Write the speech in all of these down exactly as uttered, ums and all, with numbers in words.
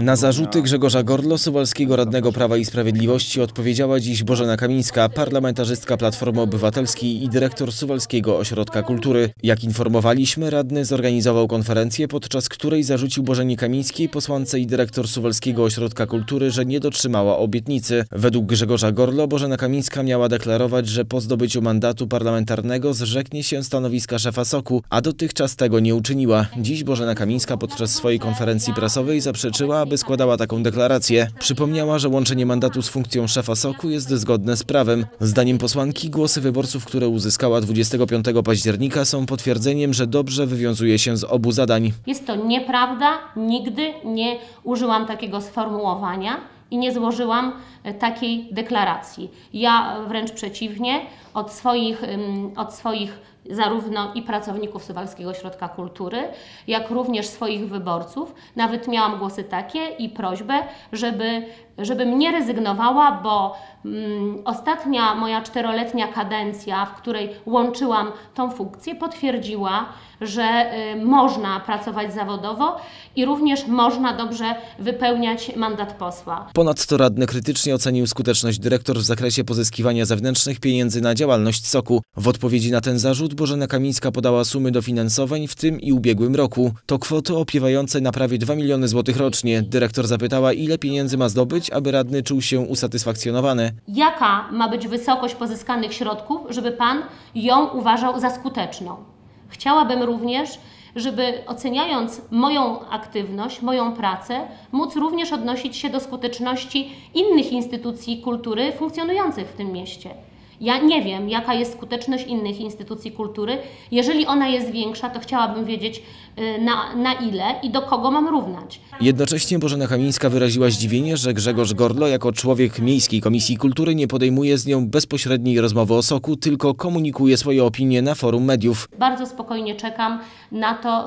Na zarzuty Grzegorza Gorlo, suwalskiego radnego Prawa i Sprawiedliwości, odpowiedziała dziś Bożena Kamińska, parlamentarzystka Platformy Obywatelskiej i dyrektor Suwalskiego Ośrodka Kultury. Jak informowaliśmy, radny zorganizował konferencję, podczas której zarzucił Bożenie Kamińskiej, posłance i dyrektor Suwalskiego Ośrodka Kultury, że nie dotrzymała obietnicy. Według Grzegorza Gorlo Bożena Kamińska miała deklarować, że po zdobyciu mandatu parlamentarnego zrzeknie się stanowiska szefa soku, a dotychczas tego nie uczyniła. Dziś Bożena Kamińska podczas swojej konferencji prasowej zaprzeczyła, aby składała taką deklarację. Przypomniała, że łączenie mandatu z funkcją szefa soku jest zgodne z prawem. Zdaniem posłanki głosy wyborców, które uzyskała dwudziestego piątego października, są potwierdzeniem, że dobrze wywiązuje się z obu zadań. Jest to nieprawda, nigdy nie użyłam takiego sformułowania i nie złożyłam takiej deklaracji. Ja wręcz przeciwnie, od swoich, od swoich zarówno i pracowników Suwalskiego Ośrodka Kultury, jak również swoich wyborców, nawet miałam głosy takie i prośbę, żeby, żebym nie rezygnowała, bo mm, ostatnia moja czteroletnia kadencja, w której łączyłam tą funkcję, potwierdziła, że y, można pracować zawodowo i również można dobrze wypełniać mandat posła. Ponadto radny krytycznie ocenił skuteczność dyrektor w zakresie pozyskiwania zewnętrznych pieniędzy na działalność soku. W odpowiedzi na ten zarzut Bożena Kamińska podała sumy dofinansowań w tym i ubiegłym roku. To kwoty opiewające na prawie dwa miliony złotych rocznie. Dyrektor zapytała, ile pieniędzy ma zdobyć, aby radny czuł się usatysfakcjonowany. Jaka ma być wysokość pozyskanych środków, żeby pan ją uważał za skuteczną? Chciałabym również, żeby oceniając moją aktywność, moją pracę, móc również odnosić się do skuteczności innych instytucji kultury funkcjonujących w tym mieście. Ja nie wiem, jaka jest skuteczność innych instytucji kultury. Jeżeli ona jest większa, to chciałabym wiedzieć na, na ile i do kogo mam równać. Jednocześnie Bożena Kamińska wyraziła zdziwienie, że Grzegorz Gorlo jako człowiek Miejskiej Komisji Kultury nie podejmuje z nią bezpośredniej rozmowy o soku, tylko komunikuje swoje opinie na forum mediów. Bardzo spokojnie czekam na to,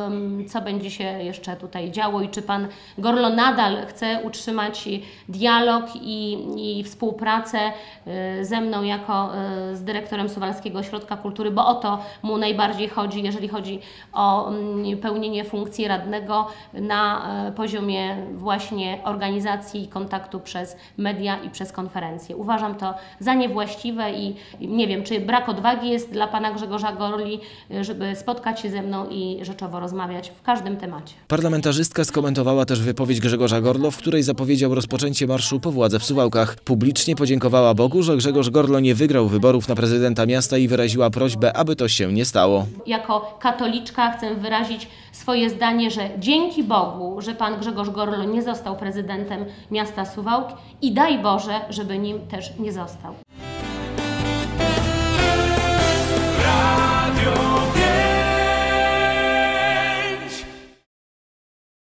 co będzie się jeszcze tutaj działo i czy pan Gorlo nadal chce utrzymać dialog i, i współpracę ze mną jako z dyrektorem Suwalskiego Ośrodka Kultury, bo o to mu najbardziej chodzi, jeżeli chodzi o pełnienie funkcji radnego na poziomie właśnie organizacji i kontaktu przez media i przez konferencje. Uważam to za niewłaściwe i nie wiem, czy brak odwagi jest dla pana Grzegorza Gorli, żeby spotkać się ze mną i rzeczowo rozmawiać w każdym temacie. Parlamentarzystka skomentowała też wypowiedź Grzegorza Gorlo, w której zapowiedział rozpoczęcie marszu po władzę w Suwałkach. Publicznie podziękowała Bogu, że Grzegorz Gorlo nie wygrał wyborów na prezydenta miasta i wyraziła prośbę, aby to się nie stało. Jako katoliczka chcę wyrazić swoje zdanie, że dzięki Bogu, że pan Grzegorz Gorlo nie został prezydentem miasta Suwałk i daj Boże, żeby nim też nie został.